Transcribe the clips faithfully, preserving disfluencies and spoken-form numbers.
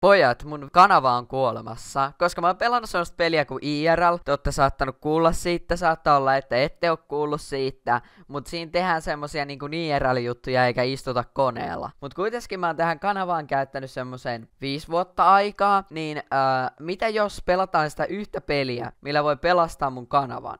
Pojat, mun kanava on kuolemassa, koska mä oon pelannut sellaista peliä kuin I R L. Te ootte saattanut kuulla siitä, saattaa olla, että ette oo kuullut siitä, mut siinä tehdään semmosia niinku I R L-juttuja eikä istuta koneella. Mut kuitenkin mä oon tähän kanavaan käyttänyt semmosen viisi vuotta aikaa, niin äh, mitä jos pelataan sitä yhtä peliä, millä voi pelastaa mun kanavan?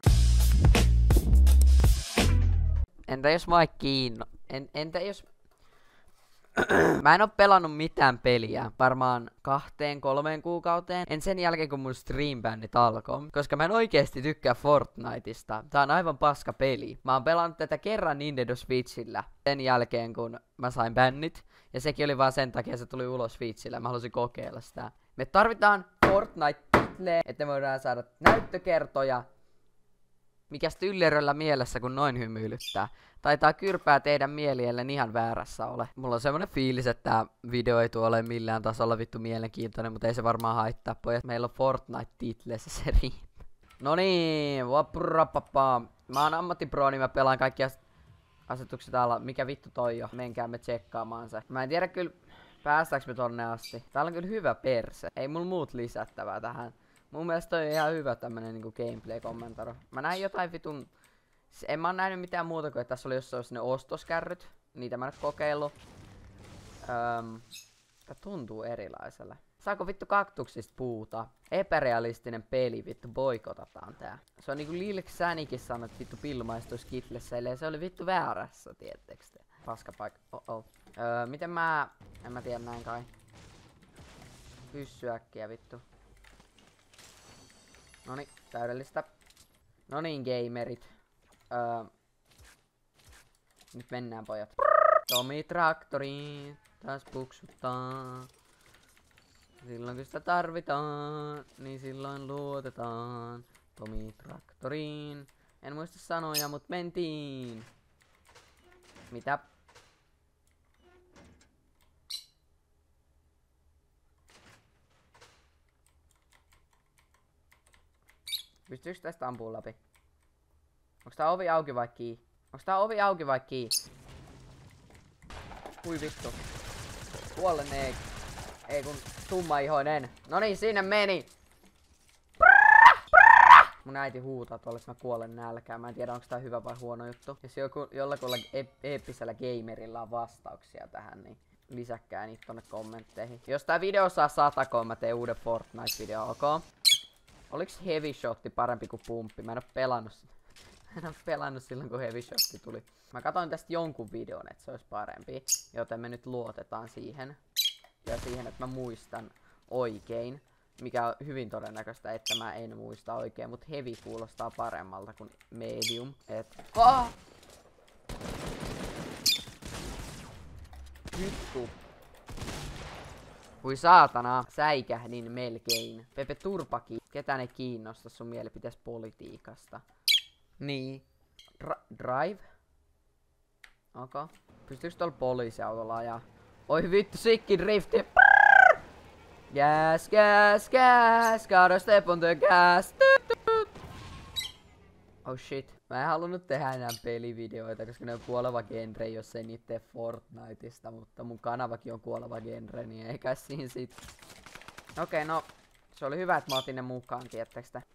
Entä jos mä kiinno? En, entä jos... Mä en oo pelannut mitään peliä varmaan kahteen, kolmeen kuukauteen. En sen jälkeen kun mun streambännit alkoi. Koska mä en oikeesti tykkää Fortniteista. Tää on aivan paska peli. Mä oon pelannut tätä kerran Nintendo Switchillä. Sen jälkeen kun mä sain bännit. Ja sekin oli vaan sen takia, se tuli ulos Switchillä. Mä halusin kokeilla sitä. Me tarvitaan Fortnite-titleä, että me voidaan saada näyttökertoja. Mikäs tylleröllä mielessä kun noin hymyilyttää. Taitaa kyrpää teidän mieliellen ihan väärässä ole. Mulla on semmonen fiilis, että tää video ei tuo ole millään tasolla vittu mielenkiintoinen, mutta ei se varmaan haittaa pojat. Meillä on Fortnite-titleissä se riittää. No niin, vaprapapaa. Mä oon ammattipro, niin mä pelaan kaikkia asetukset alla. Mikä vittu toi jo? Menkäämme tsekkaamaan se. Mä en tiedä kyllä, päästäänkö me tonne asti. Täällä on kyllä hyvä perse. Ei mulla muut lisättävää tähän. Mun mielestä toi on ihan hyvä tämmönen niinku gameplay-kommentaro. Mä näin jotain vitun... En mä oo nähnyt mitään muuta kuin, että tässä oli jossain ne ostoskärryt. Niitä mä en oo kokeillut. Öm, tää tuntuu erilaiselle. Saako vittu kaktuksista puuta? Epärealistinen peli, vittu boikotataan tää. Se on niinku Lil Xanikin sanoi, että vittu pilmaistuis Kitlessä, ellei se oli vittu väärässä, tiettekö te? Paskapaikka, oh oh. Öö, miten mä... En mä tiedä näin kai. Pyssyäkkiä vittu. Noniin, täydellistä. Noniin gamerit. Öö, nyt mennään pojat. Tomi Traktoriin taas puksuttaa. Silloin kun sitä tarvitaan, niin silloin luotetaan. Tomi Traktoriin. En muista sanoja, mut mentiin. Mitä? Pystyykö tästä ampuun läpi? Onks tää ovi auki vai kiinni? Onks tää ovi auki vai kiinni? Hui vittu. Kuollen ei. Ei kun tummaihoinen. Noniin, sinne meni. Mun äiti huutaa tuolle, että mä kuolen nälkään. Mä en tiedä, onko tää hyvä vai huono juttu. Jos joku, jollakulla eeppisellä gamerilla on vastauksia tähän, niin lisäkkää niitä tonne kommentteihin. Jos tää video saa satakoon, mä teen uuden Fortnite-video, ok? Oliks heavy shotti parempi kuin pumppi? Mä en oo pelannut sitä. Mä en oo pelannut silloin kun heavy shotti tuli. Mä katsoin tästä jonkun videon, että se olisi parempi. Joten me nyt luotetaan siihen. Ja siihen, että mä muistan oikein. Mikä on hyvin todennäköistä, että mä en muista oikein. Mut heavy kuulostaa paremmalta kuin medium. Et... Oh! Vittu. Kui saatana, säikähdin melkein. Pepe Turpaki, ketään ei kiinnosta sun mielipitees politiikasta. Niin. Dra drive? Okei. Okay. Pystyykö tuolla poliisiautolla ajaa? Oi vittu, sikki drifti. Gas, gas, gas. Gotta step on the gas. Oh shit. Mä en halunnut tehdä enää pelivideoita, koska ne on kuoleva genre, jos ei niitä tee Fortniteista, mutta mun kanavakin on kuoleva genre, niin ei kai siinä sit. Okei, okay, no se oli hyvä, että mä otin ne mukaan, tiettekö te?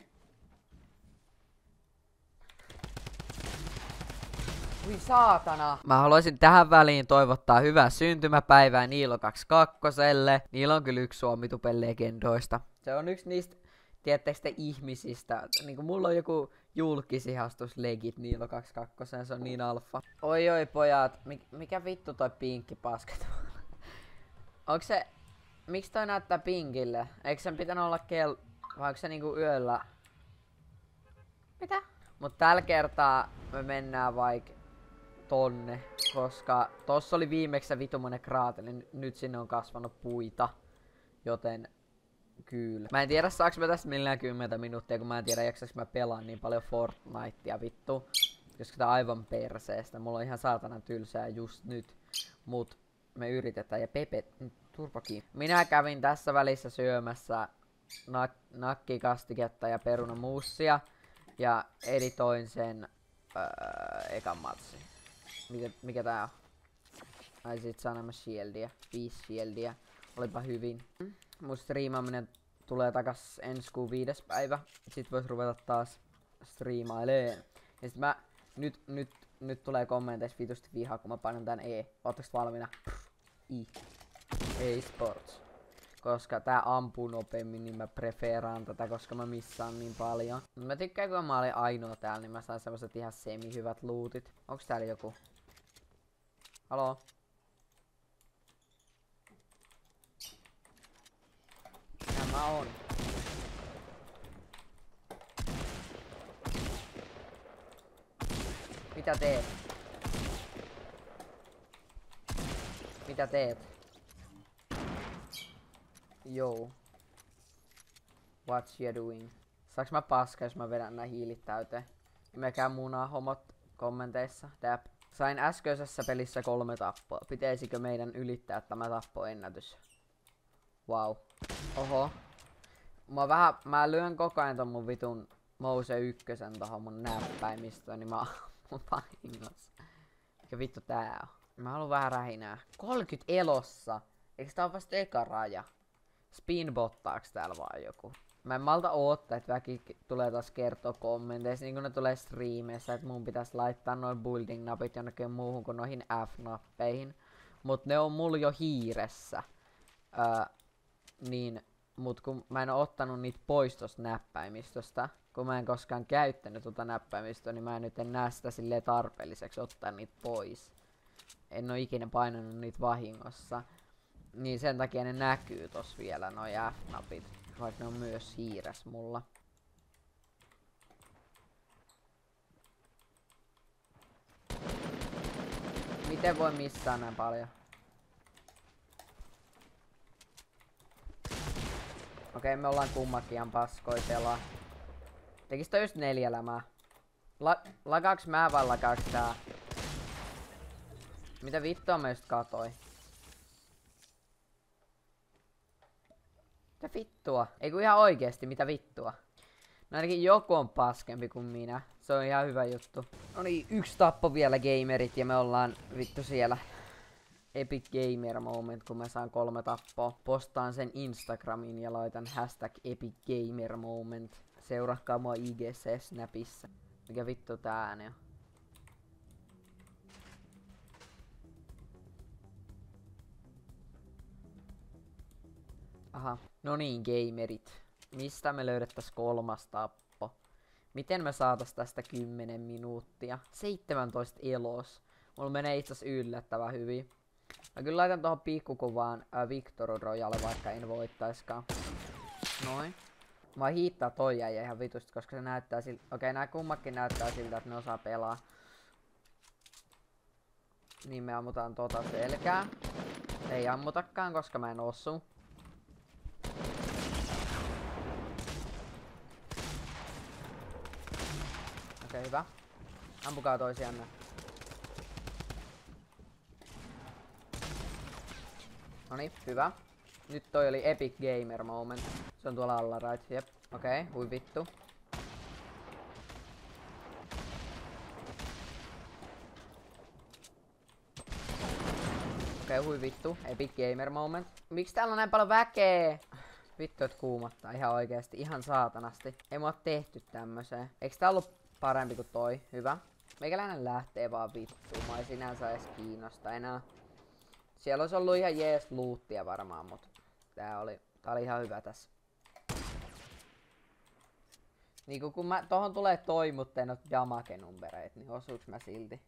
Ui saatana! Mä haluaisin tähän väliin toivottaa hyvää syntymäpäivää Niilo kaksikymmentäkaksi. Niilo on kyllä yksi Suomitupen legendoista. Se on yksi niistä, tiedättekö te, ihmisistä. Niinku mulla on joku julkisihastus legit Niilo kaksikymmentäkaksi, se on niin alfa. Oi oi pojat, Mik mikä vittu toi pinkki paska tuolla? Onks se... Miksi toi näyttää pinkille? Eikö sen pitänyt olla kel... Vai onko se niinku yöllä? Mitä? Mut tällä kertaa me mennään vaik tonne, koska tossa oli viimeksi se vitumonen kraateli, nyt sinne on kasvanut puita, joten kyllä. Mä en tiedä saaks mä tästä millään kymmentä minuuttia, kun mä en tiedä jaksaks mä pelaan niin paljon Fortnitea vittu, koska tää on aivan perseestä, mulla on ihan saatanan tylsää just nyt, mut me yritetään ja Pepe, turpakin. Minä kävin tässä välissä syömässä nak nakkikastiketta ja perunamuussia. Ja editoin sen öö, ekan matsin. Mikä, mikä tää on? Ai sit saa nämä shieldia. Viisi shieldia. Olipa hyvin. mun striimaaminen tulee takas ensi kuun viides päivä. Sit vois ruveta taas striimailee. Ja sit mä, nyt, nyt, nyt tulee kommenteissa vitusti vihaa, kun mä painan tän E. Ootteko valmiina? I. E-sports. Koska tää ampuu nopeammin, niin mä preferaan tätä, koska mä missaan niin paljon. Mä tykkään, kun mä olin ainoa täällä, niin mä saan semmoset ihan semi-hyvät lootit. Onks täällä joku? Haloo? Ja mä oon. Mitä teet? Mitä teet? Joo. What you doing? Saaks mä paska, jos mä vedän nää hiilit täyteen? Mekään munaa homot kommenteissa. Dap. Sain äskeisessä pelissä kolme tappoa. Pitäisikö meidän ylittää tämä tappoennätys? Wow. Oho. Mä vähän, mä lyön koko ajan ton mun vitun Mouse ykkösen tohon mun näppäimistöön, niin mä oon vahingossa. Mikä vittu tää on? Mä haluan vähän rähinää. kolmekymmentä elossa. Eiks tää oo vasta eka raja? Spinbottaaks täällä vaan joku? Mä en malta oottaa, että väki tulee taas kertoa kommenteissa, niin kun ne tulee striimeissä, että mun pitäis laittaa noin building-napit jonnekin muuhun kuin noihin F-nappeihin. Mut ne on mulla jo hiiressä. Öö, niin, mut kun mä en oo ottanut niitä pois tosta näppäimistöstä, kun mä en koskaan käyttänyt tota näppäimistöä, niin mä en nyt en näe sitä silleen tarpeelliseksi ottaa niitä pois. En oo ikinä painanut niitä vahingossa. Niin sen takia ne näkyy tossa vielä, noi F-napit. Vaikka ne on myös hiires mulla. Miten voi missaa näin paljon? Okei, me ollaan kummakin ihan paskoitella. Tekis toi just neljä lämää. La lagaaks mä vai lagaaks tää? Mitä vittua mä just katoi? Mitä vittua? Ei kun ihan oikeesti, mitä vittua? No ainakin joku on paskempi kuin minä. Se on ihan hyvä juttu. No niin, yksi tappo vielä gamerit ja me ollaan vittu siellä. Epic Gamer Moment, kun mä saan kolme tappoa. Postaan sen Instagramiin ja laitan hashtag Epic Gamer Moment. Seuratkaa mua I G C Snapissa. Mikä vittu tää ääni on? Aha. No niin, gamerit. Mistä me löydettäis kolmas tappo? Miten me saatais tästä kymmenen minuuttia? seitsemäntoista elos. Mulla menee itseasiassa yllättävän hyvin. Mä kyllä laitan tohon pikkukuvaan äh, Victor Royale, vaikka en voittaiskaan. Noin. Mä hiittää toi jäi ihan vitusti, koska se näyttää siltä. Okei, nää kummakin näyttää siltä, että ne osaa pelaa. Niin me ammutaan tota selkää. Ei ammutakaan, koska mä en osu. Okei, hyvä. Ampukaa toisianne. Noniin, hyvä. Nyt toi oli Epic Gamer Moment. Se on tuolla alla, right? Jep. Okei, okay, hui vittu. Okei, okay, hui vittu. Epic Gamer Moment. Miksi täällä on näin paljon väkeä? Vittu, et kuumattaa ihan oikeesti. Ihan saatanasti. Ei mua tehty tämmöseen. Eiks tää ollut parempi kuin toi? Hyvä. Meikäläinen lähtee vaan vittuun. Mä ei sinänsä edes kiinnosta enää. Siellä olisi ollut ihan jees loottia varmaan, mut tää oli, tää oli ihan hyvä tässä. Niinku kun mä, tohon tulee toi, mutta en oo damage-numbereit, niin osuuks mä silti?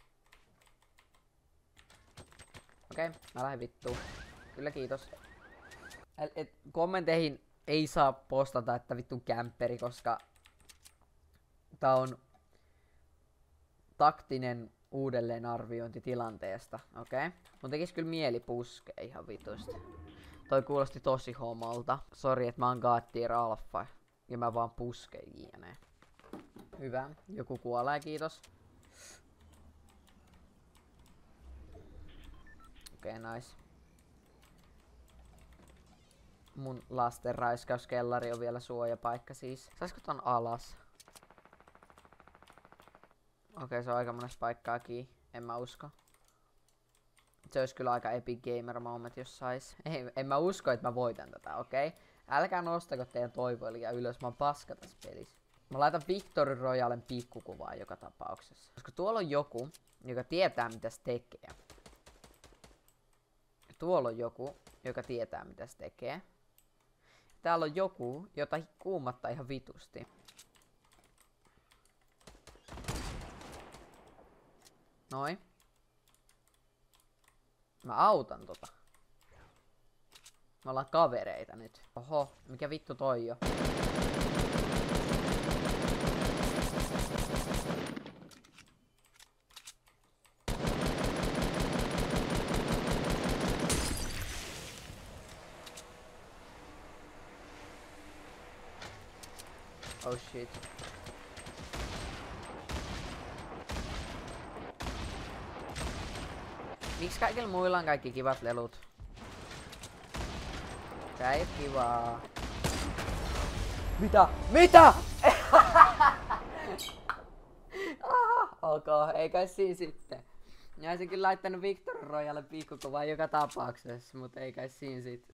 Okei, okay, mä lähden vittuun. Kyllä kiitos. Et, et, kommenteihin ei saa postata, että vittu kämpperi, koska tää on taktinen uudelleenarviointi tilanteesta, okei? Okay? Mun tekis kyllä mieli puskea ihan vitusti. Toi kuulosti tosi homolta. Sori, että mä oon God Tier Alpha ja mä vaan pusken jne. Hyvä, joku kuolee, kiitos. Okei, okay, nice. Mun lasten raiskauskellari on vielä suojapaikka siis. Saisko ton alas? Okei, okay, se on aika monessa paikkaakin. En mä usko. Se olisi kyllä aika epic gamer moment, jos sais. Ei, en mä usko, että mä voitan tätä, okei? Okay? Älkää nostako teidän toivoa liian ylös, mä oon paska tässä pelissä. Mä laitan Victory Royalen pikkukuvaa joka tapauksessa. Koska tuolla on joku, joka tietää mitä se tekee. Tuolla on joku, joka tietää mitä se tekee. Täällä on joku, jota kuumattaa ihan vitusti. Noin. Mä autan tota. Me ollaan kavereita nyt. Oho, mikä vittu toi jo? Oh shit. Miksi kaikilla muilla on kaikki kivat lelut? Tää ei oo kivaa. Mitä? Mitä? Okei, ei kai siinä sitten. Mä olisin kyllä laittanut Victory Royale pikkukuvaa joka tapauksessa, mutta ei kai siinä sit.